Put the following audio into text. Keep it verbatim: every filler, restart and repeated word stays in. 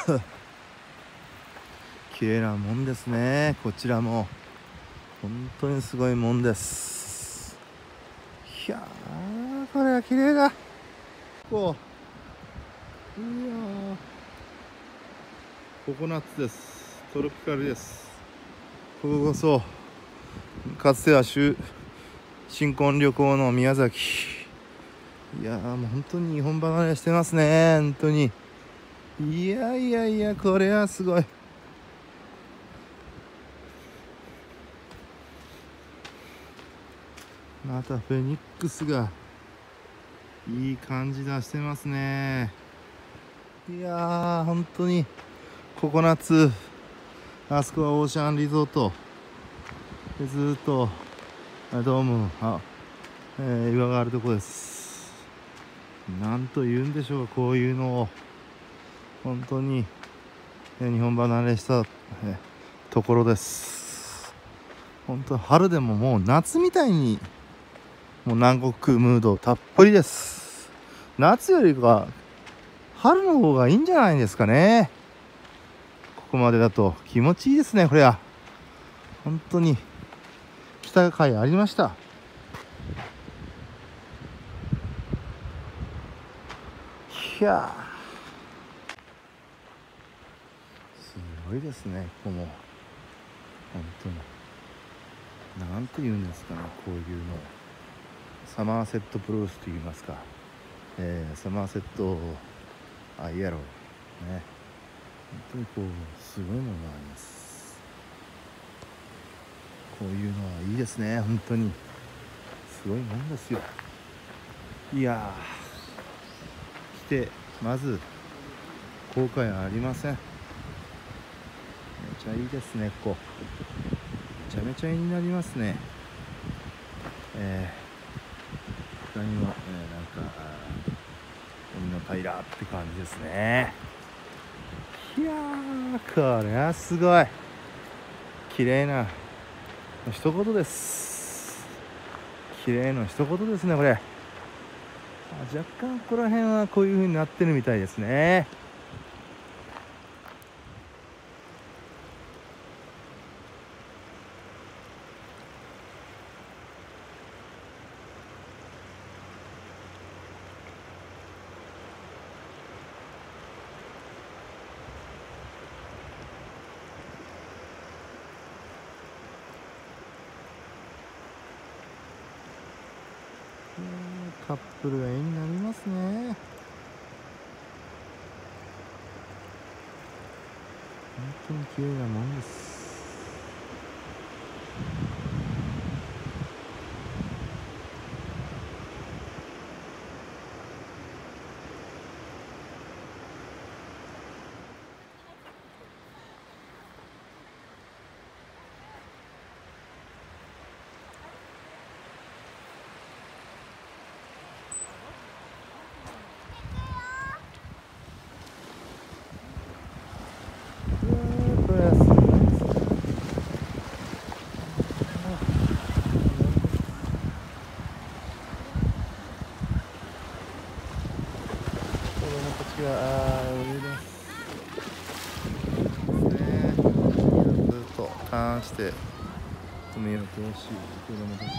綺麗なもんですね。こちらも本当にすごいもんです。いやー、これは綺麗だ。こういやー、ココナッツです。トロピカルです。こここそかつては新婚旅行の宮崎。いやー、もう本当に日本離れしてますね。本当に。いやいやいや、これはすごい。またフェニックスがいい感じ出してますね。いやー、本当にココナッツ、あそこはオーシャンリゾートで、ずーっとドーム、あ、えー、岩があるとこです。なんと言うんでしょうか、こういうのを。本当に日本離れしたところです。本当春でももう夏みたいに、もう南国ムードたっぷりです。夏よりか春の方がいいんじゃないですかね。ここまでだと気持ちいいですね。これは本当に来た甲斐ありました。いやー、すごいですね。ここも本当に何て言うんですかね、こういうのサマーセットプロレスと言いますか、えー、サマーセットアイアローね、本当にこうすごいものがあります。こういうのはいいですね。本当にすごいもんですよ。いやー、来てまず後悔はありません。めちゃいいですね。ここめちゃめちゃ絵になりますね。えー、他にも、えー、なんか海の平って感じですね。いやー、これはすごい綺麗な一言です。綺麗な一言ですね。これ若干ここら辺はこういう風になってるみたいですね。カップルが絵になりますね。本当に綺麗なもんです。これはすごいですね。子供たちが泳いでますね。ずっとターンして海を通し、子供たち